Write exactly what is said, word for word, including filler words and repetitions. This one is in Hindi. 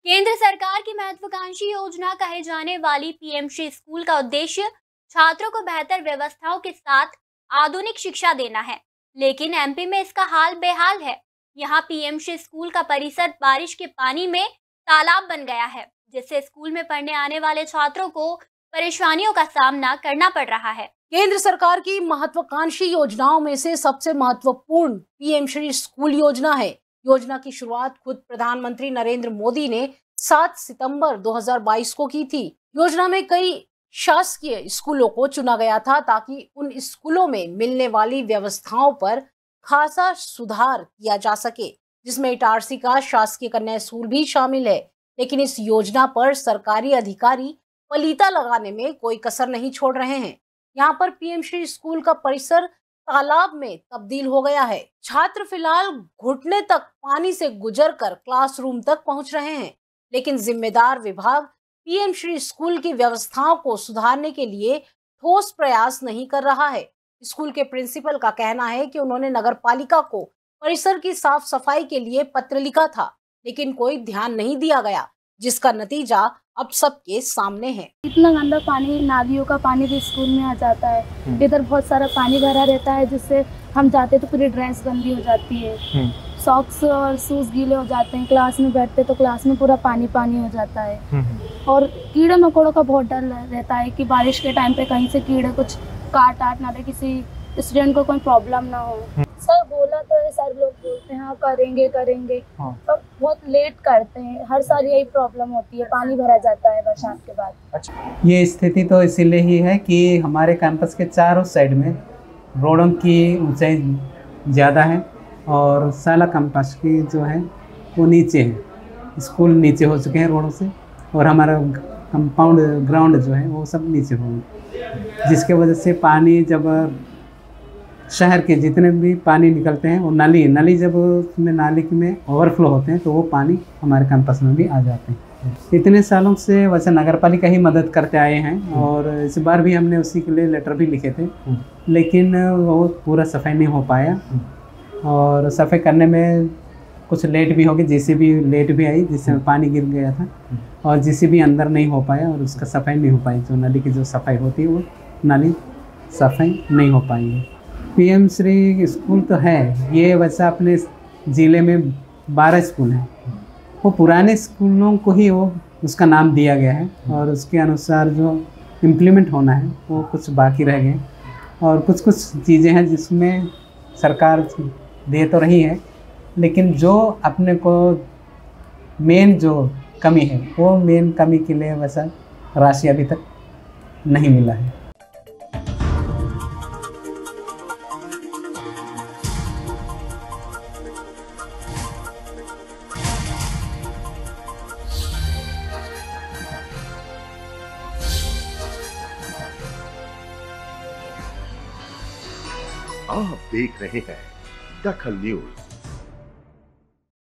केंद्र सरकार की महत्वाकांक्षी योजना कहे जाने वाली पीएम श्री स्कूल का उद्देश्य छात्रों को बेहतर व्यवस्थाओं के साथ आधुनिक शिक्षा देना है, लेकिन एमपी में इसका हाल बेहाल है। यहाँ पीएम श्री स्कूल का परिसर बारिश के पानी में तालाब बन गया है, जिससे स्कूल में पढ़ने आने वाले छात्रों को परेशानियों का सामना करना पड़ रहा है। केंद्र सरकार की महत्वाकांक्षी योजनाओं में से सबसे महत्वपूर्ण पीएम श्री स्कूल योजना है। योजना की शुरुआत खुद प्रधानमंत्री नरेंद्र मोदी ने सात सितंबर दो हज़ार बाईस को की थी। योजना में कई शासकीय स्कूलों को चुना गया था ताकि उन स्कूलों में मिलने वाली व्यवस्थाओं पर खासा सुधार किया जा सके, जिसमें इटारसी का शासकीय कन्या स्कूल भी शामिल है। लेकिन इस योजना पर सरकारी अधिकारी पलीता लगाने में कोई कसर नहीं छोड़ रहे हैं। यहाँ पर पीएम श्री स्कूल का परिसर तालाब में तब्दील हो गया है। छात्र फिलहाल घुटने तक पानी से गुजरकर क्लासरूम तक पहुंच रहे हैं, लेकिन जिम्मेदार विभाग पीएम श्री स्कूल की व्यवस्थाओं को सुधारने के लिए ठोस प्रयास नहीं कर रहा है। स्कूल के प्रिंसिपल का कहना है कि उन्होंने नगरपालिका को परिसर की साफ सफाई के लिए पत्र लिखा था, लेकिन कोई ध्यान नहीं दिया गया, जिसका नतीजा अब सबके सामने है। इतना गंदा पानी, नालियों का पानी भी स्कूल में आ जाता है। इधर बहुत सारा पानी भरा रहता है, जिससे हम जाते तो पूरी ड्रेस गंदी हो जाती है, सॉक्स और शूज गीले हो जाते हैं। क्लास में बैठते तो क्लास में पूरा पानी पानी हो जाता है। और कीड़े मकोड़ों का बहुत डर रहता है कि बारिश के टाइम पे कहीं से कीड़े कुछ काट आट ना दे, किसी स्टूडेंट को कोई प्रॉब्लम ना हो। सर बोला तो है, सर लोग बोलते हैं हाँ करेंगे करेंगे, हाँ। पर बहुत लेट करते हैं। हर साल यही प्रॉब्लम होती है, पानी भरा जाता है बरसात के बाद। अच्छा, ये स्थिति तो इसीलिए ही है कि हमारे कैंपस के चारों साइड में रोडों की ऊंचाई ज़्यादा है और साला कैंपस की जो है वो नीचे है। स्कूल नीचे हो चुके हैं रोडों से, और हमारा कंपाउंड ग्राउंड जो है वो सब नीचे हो गए, जिसके वजह से पानी जब शहर के जितने भी पानी निकलते हैं वो नाली नाली जब उसमें नाली में ओवरफ्लो होते हैं तो वो पानी हमारे कैंपस में भी आ जाते हैं। इतने सालों से वैसे नगर पालिका ही मदद करते आए हैं, और इस बार भी हमने उसी के लिए लेटर भी लिखे थे, लेकिन वो पूरा सफाई नहीं हो पाया। और सफाई करने में कुछ लेट भी हो गई, जेसीबी लेट भी आई, जिससे पानी गिर गया था, और जेसीबी अंदर नहीं हो पाया और उसका सफाई नहीं हो पाई। जो नदी की जो सफाई होती है वो नाली सफाई नहीं हो पाई है। पीएम श्री स्कूल तो है, ये वैसा अपने ज़िले में बारह स्कूल हैं, वो पुराने स्कूलों को ही वो उसका नाम दिया गया है, और उसके अनुसार जो इम्प्लीमेंट होना है वो कुछ बाकी रह गए। और कुछ कुछ चीज़ें हैं जिसमें सरकार दे तो रही है, लेकिन जो अपने को मेन जो कमी है वो मेन कमी के लिए वैसा राशि अभी तक नहीं मिला है। आप देख रहे हैं दखल न्यूज।